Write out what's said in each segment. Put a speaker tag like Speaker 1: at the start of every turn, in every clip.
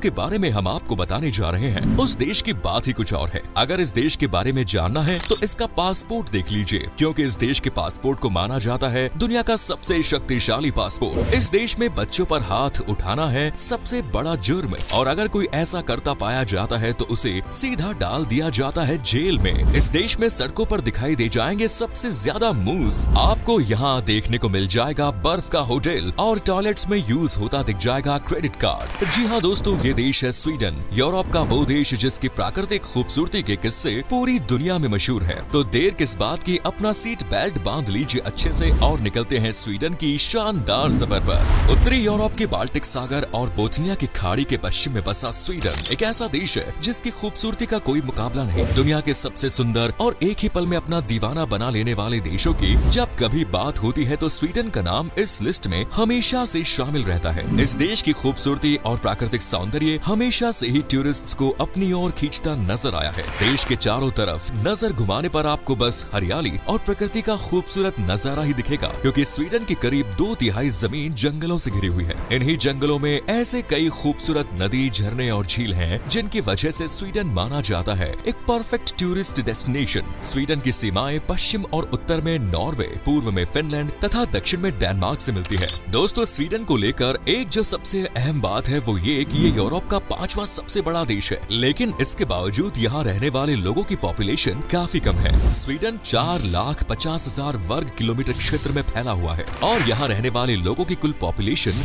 Speaker 1: के बारे में हम आपको बताने जा रहे हैं, उस देश की बात ही कुछ और है। अगर इस देश के बारे में जानना है तो इसका पासपोर्ट देख लीजिए, क्योंकि इस देश के पासपोर्ट को माना जाता है दुनिया का सबसे शक्तिशाली पासपोर्ट। इस देश में बच्चों पर हाथ उठाना है सबसे बड़ा जुर्म, और अगर कोई ऐसा करता पाया जाता है तो उसे सीधा डाल दिया जाता है जेल में। इस देश में सड़कों पर दिखाई दे जाएंगे सबसे ज्यादा मूस। आपको यहाँ देखने को मिल जाएगा बर्फ का होटल, और टॉयलेट्स में यूज होता दिख जाएगा क्रेडिट कार्ड। जी हाँ दोस्तों, ये देश है स्वीडन, यूरोप का वो देश जिसकी प्राकृतिक खूबसूरती के किस्से पूरी दुनिया में मशहूर है। तो देर किस बात की, अपना सीट बेल्ट बांध लीजिए अच्छे से और निकलते हैं स्वीडन की शानदार सफर पर। उत्तरी यूरोप के बाल्टिक सागर और बोथनिया की खाड़ी के पश्चिम में बसा स्वीडन एक ऐसा देश है जिसकी खूबसूरती का कोई मुकाबला नहीं। दुनिया के सबसे सुंदर और एक ही पल में अपना दीवाना बना लेने वाले देशों की जब कभी बात होती है तो स्वीडन का नाम इस लिस्ट में हमेशा से शामिल रहता है। इस देश की खूबसूरती और प्राकृतिक सौंदर्य हमेशा से ही टूरिस्ट्स को अपनी ओर खींचता नजर आया है। देश के चारों तरफ नजर घुमाने पर आपको बस हरियाली और प्रकृति का खूबसूरत नजारा ही दिखेगा, क्योंकि स्वीडन की करीब 2/3 जमीन जंगलों से घिरी हुई है। इन्हीं जंगलों में ऐसे कई खूबसूरत नदी, झरने और झील हैं जिनकी वजह से स्वीडन माना जाता है एक परफेक्ट टूरिस्ट डेस्टिनेशन। स्वीडन की सीमाएं पश्चिम और उत्तर में नॉर्वे, पूर्व में फिनलैंड तथा दक्षिण में डेनमार्क से मिलती है। दोस्तों, स्वीडन को लेकर एक जो सबसे अहम बात है वो ये कि ये यूरोप का 5वां सबसे बड़ा देश है, लेकिन इसके बावजूद यहाँ रहने वाले लोगों की पॉपुलेशन काफी कम है। स्वीडन 4,50,000 वर्ग किलोमीटर क्षेत्र में फैला हुआ है और यहाँ रहने वाले लोगों की कुल पॉपुलेशन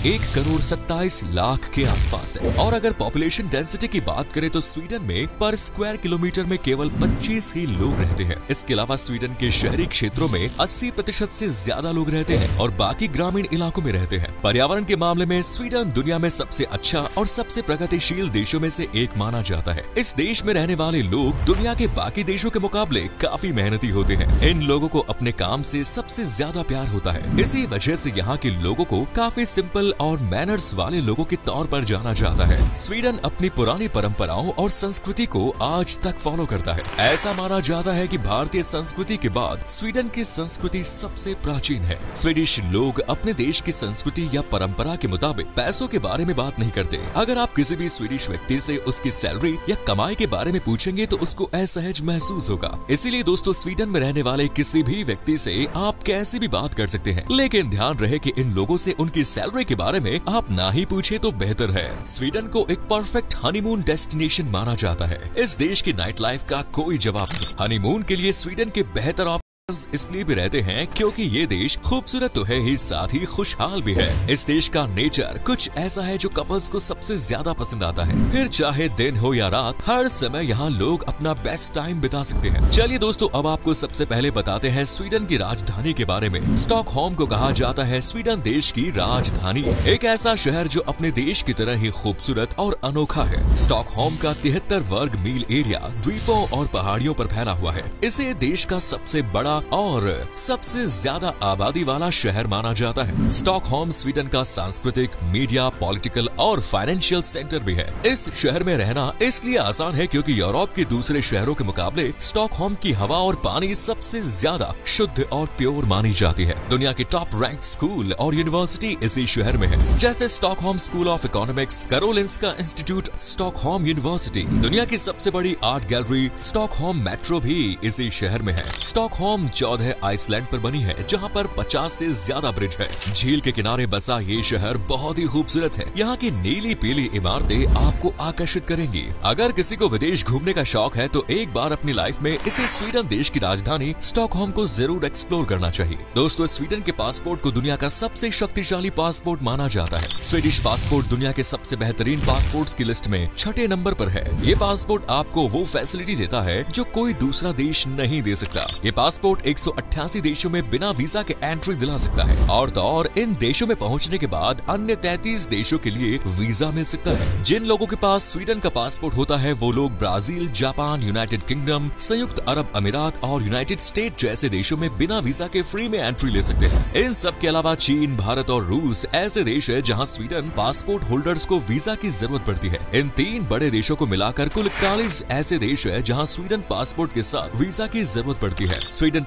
Speaker 1: 1,27,00,000 के आसपास है। और अगर पॉपुलेशन डेंसिटी की बात करें तो स्वीडन में पर स्क्वायर किलोमीटर में केवल 25 ही लोग रहते हैं। इसके अलावा स्वीडन के शहरी क्षेत्रों में 80% से ज्यादा लोग रहते हैं और बाकी ग्रामीण इलाकों में रहते हैं। पर्यावरण के मामले में स्वीडन दुनिया में सबसे अच्छा और सबसे प्रगतिशील देशों में से एक माना जाता है। इस देश में रहने वाले लोग दुनिया के बाकी देशों के मुकाबले काफी मेहनती होते हैं। इन लोगों को अपने काम से सबसे ज्यादा प्यार होता है। इसी वजह से यहाँ के लोगों को काफी सिंपल और मैनर्स वाले लोगों के तौर पर जाना जाता है। स्वीडन अपनी पुरानी परंपराओं और संस्कृति को आज तक फॉलो करता है। ऐसा माना जाता है कि भारतीय संस्कृति के बाद स्वीडन की संस्कृति सबसे प्राचीन है। स्वीडिश लोग अपने देश की संस्कृति या परंपरा के मुताबिक पैसों के बारे में बात नहीं करते। अगर आप किसी भी स्वीडिश व्यक्ति से उसकी सैलरी या कमाई के बारे में पूछेंगे तो उसको असहज महसूस होगा। इसीलिए दोस्तों, स्वीडन में रहने वाले किसी भी व्यक्ति से आप कैसे भी बात कर सकते हैं, लेकिन ध्यान रहे कि इन लोगों से उनकी सैलरी के बारे में आप ना ही पूछे तो बेहतर है। स्वीडन को एक परफेक्ट हनीमून डेस्टिनेशन माना जाता है। इस देश की नाइट लाइफ का कोई जवाब नहीं। हनीमून के लिए स्वीडन के बेहतर इसलिए भी रहते हैं क्योंकि ये देश खूबसूरत तो है ही, साथ ही खुशहाल भी है। इस देश का नेचर कुछ ऐसा है जो कपल्स को सबसे ज्यादा पसंद आता है। फिर चाहे दिन हो या रात, हर समय यहाँ लोग अपना बेस्ट टाइम बिता सकते हैं। चलिए दोस्तों, अब आपको सबसे पहले बताते हैं स्वीडन की राजधानी के बारे में। स्टॉकहोम को कहा जाता है स्वीडन देश की राजधानी, एक ऐसा शहर जो अपने देश की तरह ही खूबसूरत और अनोखा है। स्टॉकहोम का 73 वर्ग मील एरिया द्वीपों और पहाड़ियों पर फैला हुआ है। इसे देश का सबसे बड़ा और सबसे ज्यादा आबादी वाला शहर माना जाता है। स्टॉकहोम स्वीडन का सांस्कृतिक, मीडिया, पॉलिटिकल और फाइनेंशियल सेंटर भी है। इस शहर में रहना इसलिए आसान है क्योंकि यूरोप के दूसरे शहरों के मुकाबले स्टॉकहोम की हवा और पानी सबसे ज्यादा शुद्ध और प्योर मानी जाती है। दुनिया के टॉप रैंक्ड स्कूल और यूनिवर्सिटी इसी शहर में है, जैसे Stockholm School of Economics, Karolinska Institute, Stockholm University. दुनिया की सबसे बड़ी आर्ट गैलरी स्टॉकहोम मेट्रो भी इसी शहर में है। स्टॉकहोम 14 आइसलैंड पर बनी है, जहां पर 50 से ज्यादा ब्रिज है। झील के किनारे बसा ये शहर बहुत ही खूबसूरत है। यहाँ की नीली पीली इमारतें आपको आकर्षित करेंगी। अगर किसी को विदेश घूमने का शौक है तो एक बार अपनी लाइफ में इसे स्वीडन देश की राजधानी स्टॉकहोम को जरूर एक्सप्लोर करना चाहिए। दोस्तों, स्वीडन के पासपोर्ट को दुनिया का सबसे शक्तिशाली पासपोर्ट माना जाता है। स्वीडिश पासपोर्ट दुनिया के सबसे बेहतरीन पासपोर्ट्स की लिस्ट में 6ठे नंबर पर है। ये पासपोर्ट आपको वो फैसिलिटी देता है जो कोई दूसरा देश नहीं दे सकता। ये पासपोर्ट 188 देशों में बिना वीजा के एंट्री दिला सकता है, और तो और इन देशों में पहुंचने के बाद अन्य 33 देशों के लिए वीजा मिल सकता है। जिन लोगों के पास स्वीडन का पासपोर्ट होता है वो लोग ब्राजील, जापान, यूनाइटेड किंगडम, संयुक्त अरब अमीरात और यूनाइटेड स्टेट जैसे देशों में बिना वीजा के फ्री में एंट्री ले सकते हैं। इन सब के अलावा चीन, भारत और रूस ऐसे देश है जहाँ स्वीडन पासपोर्ट होल्डर्स को वीजा की जरूरत पड़ती है। इन 3 बड़े देशों को मिलाकर कुल 41 ऐसे देश है जहाँ स्वीडन पासपोर्ट के साथ वीजा की जरूरत पड़ती है। स्वीडन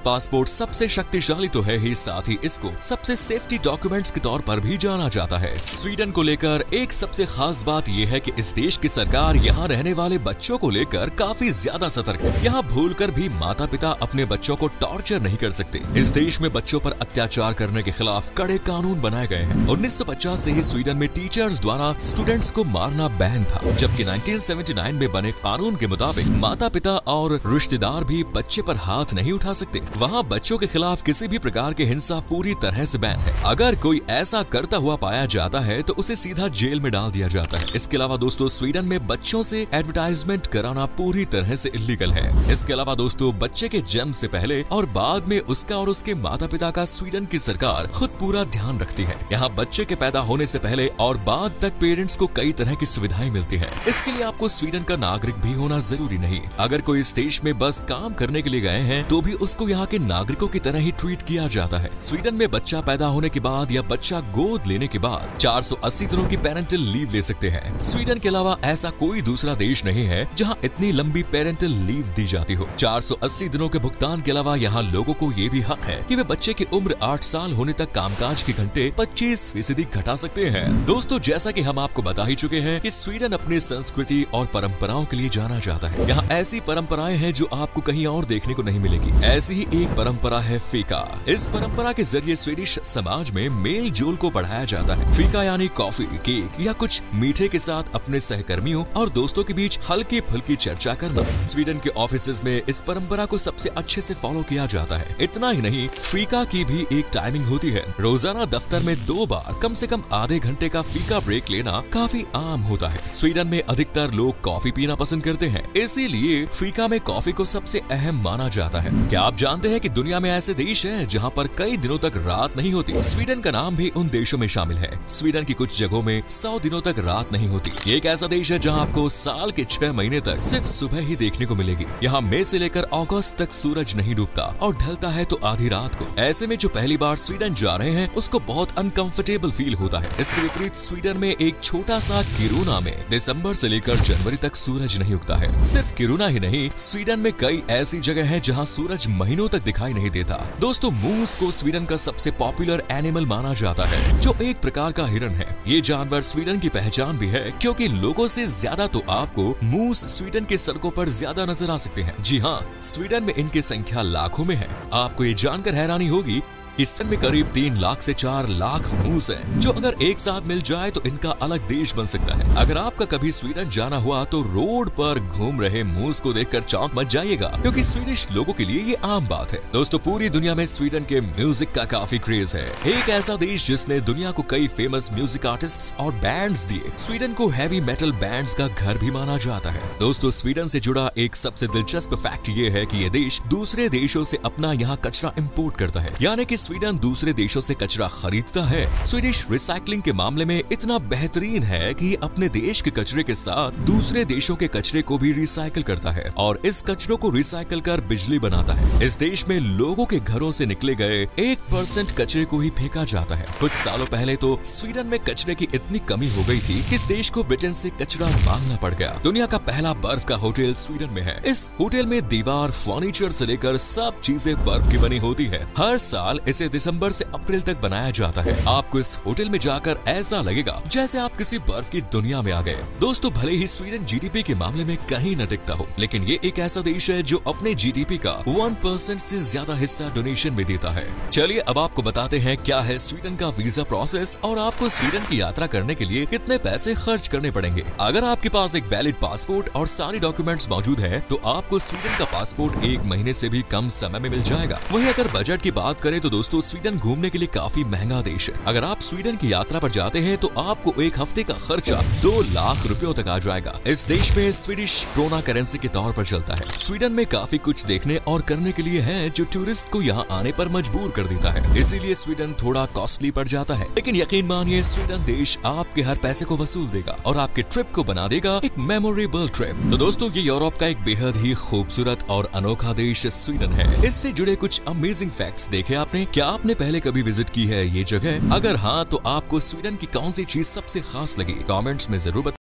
Speaker 1: पासपोर्ट सबसे शक्तिशाली तो है ही, साथ ही इसको सबसे सेफ्टी डॉक्यूमेंट्स के तौर पर भी जाना जाता है। स्वीडन को लेकर एक सबसे खास बात यह है कि इस देश की सरकार यहाँ रहने वाले बच्चों को लेकर काफी ज्यादा सतर्क है। यहाँ भूलकर भी माता पिता अपने बच्चों को टॉर्चर नहीं कर सकते। इस देश में बच्चों पर अत्याचार करने के खिलाफ कड़े कानून बनाए गए हैं। 1950 से ही स्वीडन में टीचर्स द्वारा स्टूडेंट्स को मारना बैन था, जबकि 1979 में बने कानून के मुताबिक माता पिता और रिश्तेदार भी बच्चे पर हाथ नहीं उठा सकते। वहाँ बच्चों के खिलाफ किसी भी प्रकार की हिंसा पूरी तरह से बैन है। अगर कोई ऐसा करता हुआ पाया जाता है तो उसे सीधा जेल में डाल दिया जाता है। इसके अलावा दोस्तों, स्वीडन में बच्चों से एडवर्टाइजमेंट कराना पूरी तरह से इलीगल है। इसके अलावा दोस्तों, बच्चे के जन्म से पहले और बाद में उसका और उसके माता पिता का स्वीडन की सरकार खुद पूरा ध्यान रखती है। यहाँ बच्चे के पैदा होने से पहले और बाद तक पेरेंट्स को कई तरह की सुविधाएं मिलती है। इसके लिए आपको स्वीडन का नागरिक भी होना जरूरी नहीं। अगर कोई इस देश में बस काम करने के लिए गए हैं तो भी उसको यहाँ के नागरिकों की तरह ही ट्रीट किया जाता है। स्वीडन में बच्चा पैदा होने के बाद या बच्चा गोद लेने के बाद 480 दिनों की पेरेंटल लीव ले सकते हैं। स्वीडन के अलावा ऐसा कोई दूसरा देश नहीं है जहाँ इतनी लंबी पेरेंटल लीव दी जाती हो। 480 दिनों के भुगतान के अलावा यहाँ लोगों को ये भी हक है कि वे बच्चे की उम्र 8 साल होने तक कामकाज के घंटे 25% घटा सकते हैं। दोस्तों, जैसा कि हम आपको बता ही चुके हैं कि स्वीडन अपनी संस्कृति और परंपराओं के लिए जाना जाता है। यहाँ ऐसी परंपराएं हैं जो आपको कहीं और देखने को नहीं मिलेगी। ऐसी ही एक परंपरा है फीका। इस परंपरा के जरिए स्वीडिश समाज में मेल जोल को बढ़ाया जाता है। फीका यानी कॉफी, केक या कुछ मीठे के साथ अपने सहकर्मियों और दोस्तों के बीच हल्की फुल्की चर्चा करना। स्वीडन के ऑफिसेज में इस परंपरा को सबसे अच्छे से फॉलो किया जाता है। इतना ही नहीं, फीका की भी एक टाइमिंग होती है। रोजाना दफ्तर में 2 बार कम से कम आधे घंटे का फीका ब्रेक लेना काफी आम होता है। स्वीडन में अधिकतर लोग कॉफी पीना पसंद करते हैं, इसीलिए फीका में कॉफी को सबसे अहम माना जाता है। क्या आप जानते हैं कि दुनिया में ऐसे देश हैं जहां पर कई दिनों तक रात नहीं होती? स्वीडन का नाम भी उन देशों में शामिल है। स्वीडन की कुछ जगहों में 100 दिनों तक रात नहीं होती। ये एक ऐसा देश है जहां आपको साल के 6 महीने तक सिर्फ सुबह ही देखने को मिलेगी। यहाँ मई से लेकर अगस्त तक सूरज नहीं डूबता और ढलता है तो आधी रात को। ऐसे में जो पहली बार स्वीडन जा रहे हैं उसको बहुत अनकंफर्टेबल फील होता है। इसके विपरीत स्वीडन में एक छोटा सा किरूना में दिसंबर से लेकर जनवरी तक सूरज नहीं उगता है। सिर्फ किरूना ही नहीं, स्वीडन में कई ऐसी जगह है जहाँ सूरज महीनों तक दिखाई नहीं देता। दोस्तों, मूस को स्वीडन का सबसे पॉपुलर एनिमल माना जाता है, जो एक प्रकार का हिरन है। ये जानवर स्वीडन की पहचान भी है, क्योंकि लोगों से ज्यादा तो आपको मूस स्वीडन के सड़कों पर ज्यादा नजर आ सकते हैं। जी हाँ, स्वीडन में इनकी संख्या लाखों में है। आपको ये जानकर हैरानी होगी इस में करीब 3 लाख से 4 लाख मूस हैं, जो अगर एक साथ मिल जाए तो इनका अलग देश बन सकता है। अगर आपका कभी स्वीडन जाना हुआ तो रोड पर घूम रहे मूस को देखकर चौंक मत जाइएगा, क्योंकि स्वीडिश लोगों के लिए ये आम बात है। दोस्तों, पूरी दुनिया में स्वीडन के म्यूजिक का काफी क्रेज है। एक ऐसा देश जिसने दुनिया को कई फेमस म्यूजिक आर्टिस्ट और बैंड्स दिए। स्वीडन को हैवी मेटल बैंड्स का घर भी माना जाता है। दोस्तों, स्वीडन से जुड़ा एक सबसे दिलचस्प फैक्ट ये है कि ये देश दूसरे देशों से अपना यहाँ कचरा इम्पोर्ट करता है, यानी कि स्वीडन दूसरे देशों से कचरा खरीदता है। स्वीडिश रिसाइकलिंग के मामले में इतना बेहतरीन है कि ये अपने देश के कचरे के साथ दूसरे देशों के कचरे को भी रिसाइकिल करता है और इस कचरों को रिसाइकिल कर बिजली बनाता है। इस देश में लोगों के घरों से निकले गए 1% कचरे को ही फेंका जाता है। कुछ सालों पहले तो स्वीडन में कचरे की इतनी कमी हो गई थी कि इस देश को ब्रिटेन से कचरा मांगना पड़ गया। दुनिया का पहला बर्फ का होटल स्वीडन में है। इस होटल में दीवार, फर्नीचर से लेकर सब चीजें बर्फ की बनी होती है। हर साल इसे दिसंबर से अप्रैल तक बनाया जाता है। आपको इस होटल में जाकर ऐसा लगेगा जैसे आप किसी बर्फ की दुनिया में आ गए। दोस्तों, भले ही स्वीडन जीडीपी के मामले में कहीं न टिकता हो, लेकिन ये एक ऐसा देश है जो अपने जीडीपी का 1% से ज्यादा हिस्सा डोनेशन में देता है। चलिए अब आपको बताते हैं क्या है स्वीडन का वीजा प्रोसेस और आपको स्वीडन की यात्रा करने के लिए कितने पैसे खर्च करने पड़ेंगे। अगर आपके पास एक वैलिड पासपोर्ट और सारी डॉक्यूमेंट्स मौजूद है तो आपको स्वीडन का पासपोर्ट 1 महीने से भी कम समय में मिल जाएगा। वहीं अगर बजट की बात करें तो दोस्तों, स्वीडन घूमने के लिए काफी महंगा देश है। अगर आप स्वीडन की यात्रा पर जाते हैं तो आपको एक हफ्ते का खर्चा 2 लाख रुपयों तक आ जाएगा। इस देश में स्वीडिश क्रोना करेंसी के तौर पर चलता है। स्वीडन में काफी कुछ देखने और करने के लिए है जो टूरिस्ट को यहाँ आने पर मजबूर कर देता है, इसीलिए स्वीडन थोड़ा कॉस्टली पड़ जाता है। लेकिन यकीन मानिए, स्वीडन देश आपके हर पैसे को वसूल देगा और आपके ट्रिप को बना देगा एक मेमोरेबल ट्रिप। तो दोस्तों, ये यूरोप का एक बेहद ही खूबसूरत और अनोखा देश स्वीडन है। इससे जुड़े कुछ अमेजिंग फैक्ट्स देखे आपने? क्या आपने पहले कभी विजिट की है ये जगह? अगर हाँ, तो आपको स्वीडन की कौन सी चीज सबसे खास लगी? कमेंट्स में जरूर बताइए।